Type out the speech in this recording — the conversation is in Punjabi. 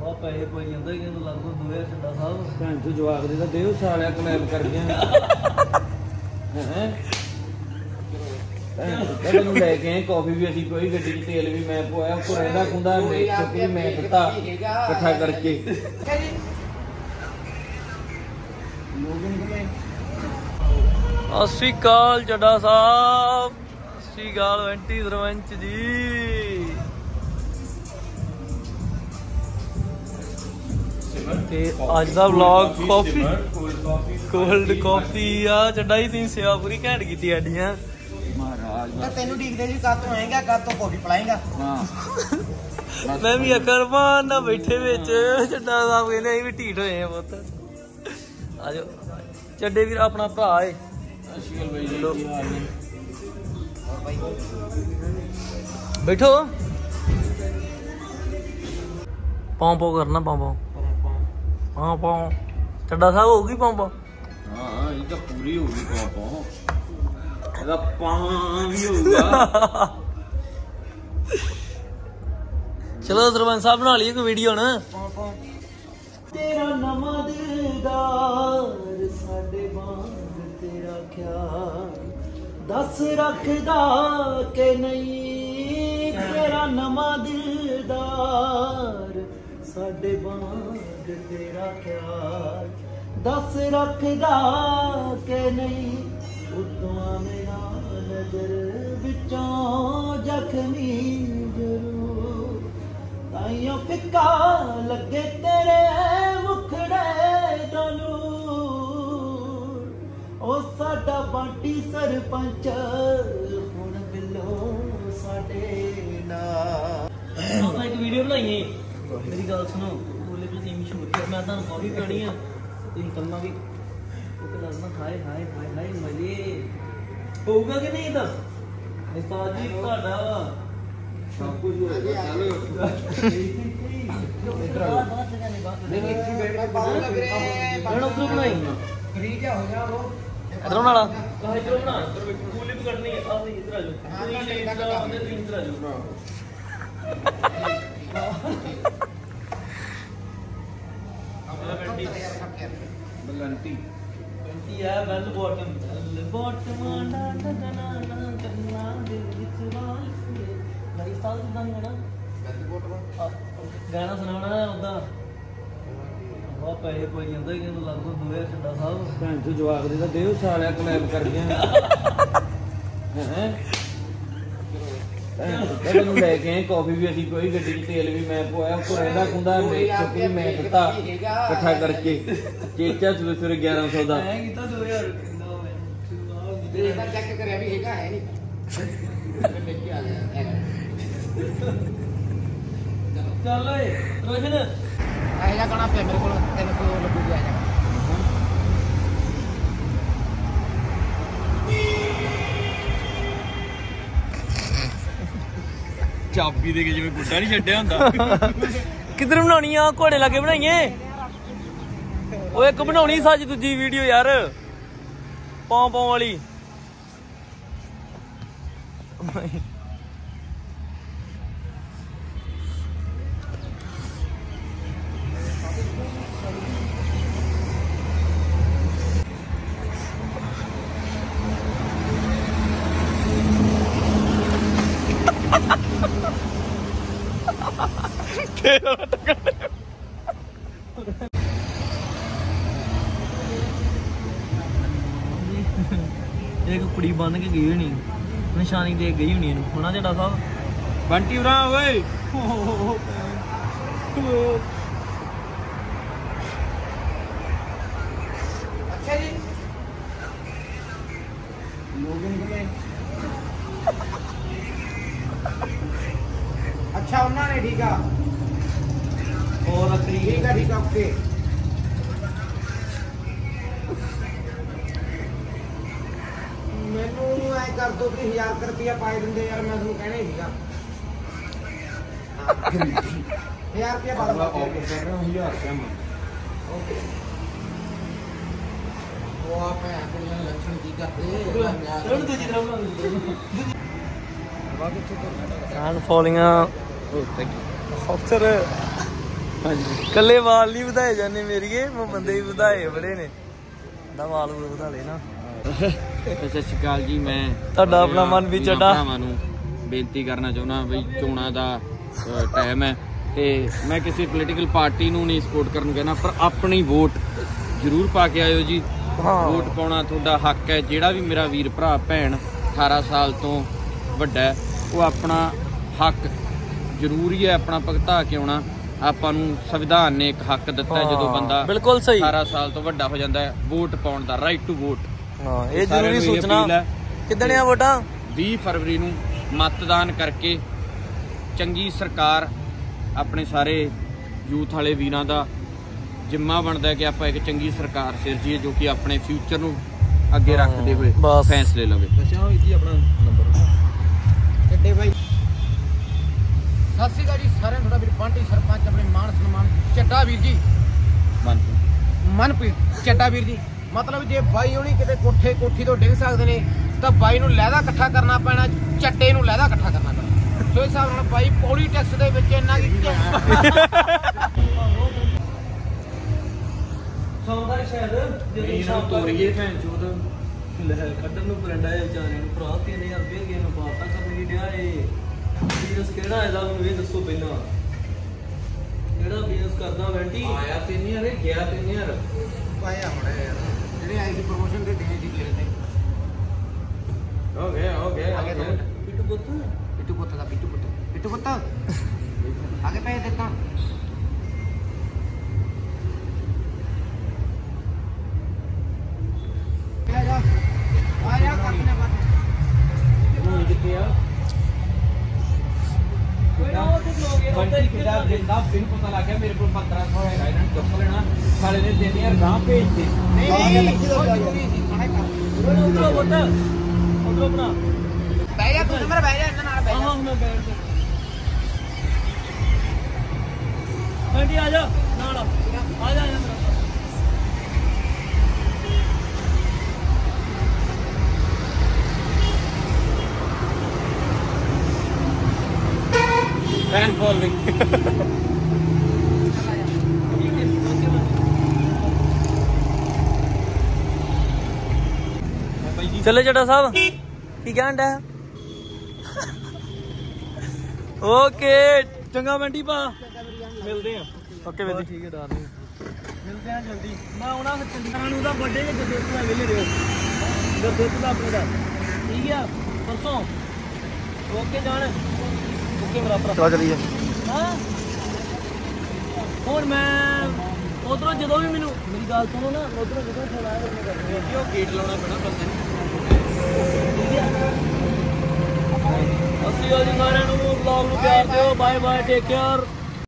पैसे पाई जाता कि लगभग 2000 चंदा साहब भैन तू जवाब देता देव सालिया कलैब कर गया तेन लैके आए कॉफी भी असी कोई गड्डी च तेल भी मैं पवाया उपर रहिंदा खुंदा मिक्स भी मैं दिता इकट्ठा करके सत श्री अकाल चड्डा साहब, सत श्री अकाल एंटी सरपंच जी। ते अज दा व्लॉग कॉफी कोल्ड कॉफी आ चड्डा ही तीन सेवा पूरी घैंट कीती आडियां महाराज तेनू देखदे जी कद तो आएगा कद तो कॉफी पिलाएगा। हां मैं भी अकर मान ना बैठे विच चड्डा साहब कहंदे भी ढीठ होए हैं पुत्त आजो चड्डे वीर अपना भरा है बैठो पाँव पाँव करना पाँव पाँव हाँ पाँव चड्डा साहब होगी पाँव पाँव हां ये तो पूरी होगी पाँव ਇਹਦਾ ਪਾਂ ਵੀ ਹੋਊਗਾ चलो सरपंच साहब बना लिए कोई वीडियो ना तेरा नवा दिलदार साडे वांग तेरा ख्याल दस रखदा के नहीं तेरा नवा दिलदार साडे वांग तेरा ख्याल दस रखदा के नहीं उतों मेरा नजर विचों जख्मी जरूर ताइयों फिक्का लगे तेरे मुखड़े दलूर ओ साडा बाटी सरपंच हुण बिलो साडे नाल ਆਪਾਂ ਇੱਕ ਵੀਡੀਓ ਬਣਾਈਏ ਮੇਰੀ ਗੱਲ ਸੁਣੋ ਬੋਲੇ ਤੁਸੀਂ ਮਸ਼ਹੂਰ ਕਰ ਮੈਂ ਤੁਹਾਨੂੰ ਕਾਫੀ ਪੀਣੀ ਆ ਤੁਸੀਂ ਕੰਮਾਂ ਵੀ ਉਹ ਲੱਗਣਾ ਹਾਏ ਹਾਏ ਹਾਏ ਹਾਏ ਮਜ਼ੇ ਹੋਊਗਾ ਕਿ ਨਹੀਂ ਤਾਂ ਉਸਤਾਦ ਜੀ ਤੁਹਾਡਾ ਵਾ ਸਭ ਕੁਝ ਹੋਏਗਾ ਚੱਲ इधर आओ नहीं नहीं इतनी बैठ के पाऊंगा फिर मैंने उधर बनाई फ्री क्या हो जा वो इधरों वाला कहां इधरों बना फूली भी करनी है आप इधर आ जाओ हां इधर आ जाओ बलंटी कंटी है बेल बॉटम ना करना दिल विच वाल भाई साल दा गाना गाना सुनाना उदा बहुत पैसे पाई जाता कि लगभग 2000 चंदा साहब भैन तू जवाब देता देव सालिया कलैब कर गया तेन लैके आए कॉफी भी असी कोई गड्डी च तेल भी मैं पवाया उपर रहिंदा खुंदा मिक्स भी मैं दिता इकट्ठा करके चेचा सवेरे 1100 दा मैं कीता 2000 देखना चेक करे अभी हैगा है नहीं लेके आ गया चल ओए रोशन आएगा गाना पे मेरे को 300 लड्डू दिया जाएगा ਚਾਬੀ ਦੇ ਕੇ ਜਿਵੇਂ ਗੁੱਡਾ ਨਹੀਂ ਛੱਡਿਆ ਹੁੰਦਾ किधर बनानी आ घोड़े लागे बनाइए वो एक बनानी सच दूजी वीडियो यार पाँव पाँव वाली एक कुड़ी बन के गई होनी निशानी दे गई होनी होना चड्डा साहब ਬੰਟੀ ਉਰਾ ਓਏ अच्छा जी अच्छा उन्होंने ठीक है और रखी ठीक है ओके मैनू ऐ कर दो कि 1000 रुपया पाए दिंदे यार मैं तुम कहना ही सीगा 1000 रुपया पा दो ऑफर कर रहा हूं 1000 रुपया में ओके वो आप अपने लक्षण की करते चल तुझी तरफ कान फॉलिंग अफसर ਕੱਲੇ ਵਾਲ ਨਹੀਂ ਵਧਾਏ ਜਾਂਦੇ ਮੇਰੀਏ, ਮੈਂ ਬੰਦੇ ਵੀ ਵਧਾਏ ਬੜੇ ਨੇ ਦਾ ਵਾਲ ਵਧਾ ਲੈ ਨਾ। ਸਤਿ ਸ਼੍ਰੀ ਅਕਾਲ ਜੀ, ਮੈਂ ਤੁਹਾਡਾ ਆਪਣਾ ਮਨ ਵੀ ਚੱਡਾ ਭਰਾਵਾਂ ਨੂੰ ਬੇਨਤੀ ਕਰਨਾ ਚਾਹੁੰਦਾ ਬਈ ਚੋਣਾਂ ਦਾ ਟਾਈਮ ਹੈ ਤੇ ਮੈਂ ਕਿਸੇ ਪੋਲੀਟੀਕਲ ਪਾਰਟੀ ਨੂੰ ਨਹੀਂ ਸਪੋਰਟ ਕਰਨ ਕਹਿਣਾ, ਪਰ ਆਪਣੀ ਵੋਟ ਜ਼ਰੂਰ ਪਾ ਕੇ ਆਇਓ ਜੀ। ਵੋਟ ਪਾਉਣਾ ਤੁਹਾਡਾ ਹੱਕ ਹੈ। ਜਿਹੜਾ ਵੀ ਮੇਰਾ ਵੀਰ ਭਰਾ ਭੈਣ 18 ਸਾਲ ਤੋਂ ਵੱਡਾ ਹੈ, ਉਹ ਆਪਣਾ ਹੱਕ ਜ਼ਰੂਰੀ ਹੈ ਆਪਣਾ ਭੁਗਤਾ ਕੇ ਆਉਣਾ। ਆਪਾਂ ਨੂੰ ਸੰਵਿਧਾਨ ਨੇ ਇੱਕ ਹੱਕ ਦਿੱਤਾ ਜਦੋਂ ਬੰਦਾ ਬਿਲਕੁਲ ਸਹੀ 18 ਸਾਲ ਤੋਂ ਵੱਡਾ ਹੋ ਜਾਂਦਾ ਹੈ, ਵੋਟ ਪਾਉਣ ਦਾ, ਰਾਈਟ ਟੂ ਵੋਟ। ਹਾਂ, ਇਹ ਜ਼ਰੂਰੀ ਸੂਚਨਾ। ਕਿੱਦਣ ਆ ਵੋਟਾਂ? 20 ਫਰਵਰੀ ਨੂੰ ਮਤਦਾਨ ਕਰਕੇ ਚੰਗੀ ਸਰਕਾਰ, ਆਪਣੇ ਸਾਰੇ ਯੂਥ ਵਾਲੇ ਵੀਰਾਂ ਦਾ ਜਿੰਮਾ ਬਣਦਾ ਕਿ ਆਪਾਂ ਇੱਕ ਚੰਗੀ ਸਰਕਾਰ ਸਿਰਜੀਏ ਜੋ ਕਿ ਆਪਣੇ ਫਿਊਚਰ ਨੂੰ ਅੱਗੇ ਰੱਖਦੇ ਹੋਏ ਫੈਸਲੇ ਲਵੇ। ਦੱਸਿਆ ਜੀ ਆਪਣਾ ਨੰਬਰ ਚੱਡੇ ਬਾਈ। ਸਤਿ ਸ਼੍ਰੀ ਅਕਾਲ ਜੀ ਸਾਰਿਆਂ ਨੂੰ, ਤੁਹਾਡਾ ਵੀਰ ਬੰਟੀ ਸਰਪੰਚ, ਆਪਣੇ ਮਾਨ ਸਨਮਾਨ ਚੱਡਾ ਵੀਰ ਜੀ, ਮਨਪ੍ਰੀਤ ਚੱਡਾ ਵੀਰ ਜੀ। ਮਤਲਬ ਜੇ ਬਾਈ ਹੋਣੀ ਕਿਤੇ ਕੋਠੀ ਤੋਂ ਡਿੱਗ ਸਕਦੇ ਨੇ ਤਾਂ ਬਾਈ ਨੂੰ ਲਹਿਦਾ ਇਕੱਠਾ ਕਰਨਾ ਪੈਣਾ, ਚੱਡੇ ਨੂੰ ਲਹਿਦਾ ਇਕੱਠਾ ਕਰਨਾ ਪੈਣਾ। ਸੋ ਇਸ ਹਿਸਾਬ ਨਾਲ ਬਾਈ ਪੋਲੀਟਿਕਸ ਦੇ ਵਿੱਚ ਇੰਨਾ ਸੌਂਦਾ ਸ਼ਾਇਦ ਜਦੋਂ ਸ਼ਾਮ ਤੋਰੀਏ ਭੈਣ ਚੋਦ ਲੈ ਕੱਢਣ ਨੂੰ ਪਰੰਡਾ ਹੈ ਵਿਚਾਰਿਆਂ ਨੂੰ। ਭਰਾ 3000 ਰੁਪਏ ਗਿਆ ਨੂੰ ਪਾਤਾ ਕਰਨੀ ਡਿਆ ਏ। ਬਿਜ਼ਨਸ ਕਿਹੜਾ ਇਹਦਾ ਮੈਨੂੰ ਇਹ ਦੱਸੋ ਪਹਿਲਾਂ, ਕਿਹੜਾ ਬਿਜ਼ਨਸ ਕਰਦਾ ਵੈਂਟੀ? ਆਇਆ 3000 ਗਿਆ 3000 ਪਾਇਆ ਹੁਣ ਜਿਹੜੇ ਆਏ ਸੀ ਪ੍ਰੋਮੋਸ਼ਨ ਦੇ ਦਿਨੇ ਦੀ ਖੇਲ ਤੇ ਹੋ ਗਿਆ ਪਿੱਟੂ ਪੁੱਤ ਬਿੱਟੂ ਪੁੱਤ ਆਗੇ ਪੈਸੇ ਦਿੱਤਾ। ਹੁਣ ਕਿੱਥੇ ਆ ਬੰਟੀ ਕਿਦਾ ਦਿੰਦਾ ਬਿਨ ਪਤਾ ਲੱਗ ਗਿਆ ਮੇਰੇ ਕੋਲ 1500 ਹੈਗਾ, ਇਹਨਾਂ ਨੂੰ ਚੁੱਕ ਲੈਣਾ। ਸਾਲੇ ਨੇ 3000 ਗਾਂ ਭੇਜਦੇ। ਨਹੀਂ ਉਧਰੋਂ ਪੁੱਤ ਉਧਰੋਂ ਬਣਾ ਬਹਿ ਜਾ ਤੂੰ, ਮੇਰਾ ਬਹਿ ਜਾ ਇਹਨਾਂ ਨਾਲ ਬਹਿ ਜਾ। ਹਾਂ ਮੈਂ ਬੈਠ ਜਾ ਬੰਟੀ, ਆ ਜਾ ਨਾਲ ਆ ਜਾ ਮੇਰਾ ਫੈਨ ਫੋਲੋਇੰਗ। ਚੱਲੇ ਜੱਟਾ ਸਾਹਿਬ, ਕੀ ਕਹਿਣ ਡਿਆ? ਓਕੇ ਚੰਗਾ ਬੰਟੀ ਭਾ, ਮਿਲਦੇ ਆ। ਓਕੇ ਵੀਰ ਠੀਕ ਹੈ, ਡਰ ਨਹੀਂ, ਮਿਲਦੇ ਆ ਜਲਦੀ। ਮੈਂ ਆਉਣਾ ਫਿਰ ਚੰਡੀਗੜ੍ਹ ਨੂੰ, ਦਾ ਬਰਥਡੇ ਜੇ ਗੁਰਦੇਵ ਦਾ ਵੇਲੇ ਰਿਓ, ਗੁਰਦੇਵ ਦਾ ਆਪਣੇ ਦਾ, ਠੀਕ ਆ ਪਰਸੋਂ। ਓਕੇ ਜਾਣ, ਓਕੇ ਮੇਰਾ ਭਰਾ, ਚਲਾ ਚਲੀਏ। ਹਾਂ ਹੁਣ ਮੈਂ ਉਧਰੋਂ ਜਦੋਂ ਵੀ ਮੈਨੂੰ ਮੇਰੀ ਗੱਲ ਸੁਣੋ ਨਾ, ਉਧਰੋਂ ਜਦੋਂ ਫੋਨ ਆਇਆ ਮੈਂ ਕਰਨੀ ਹੈ ਕਿ ਉਹ ਗੇਟ ਲਾਉਣਾ ਪੈਣਾ ਬੰਦੇ ਨੂੰ, ਠੀਕ ਹੈ। ਅਸੀਂ ਜੀ ਸਾਰਿਆਂ ਨੂੰ ਵਲੌਗ ਨੂੰ ਪਿਆਰ ਦਿਓ। Bye bye, take care.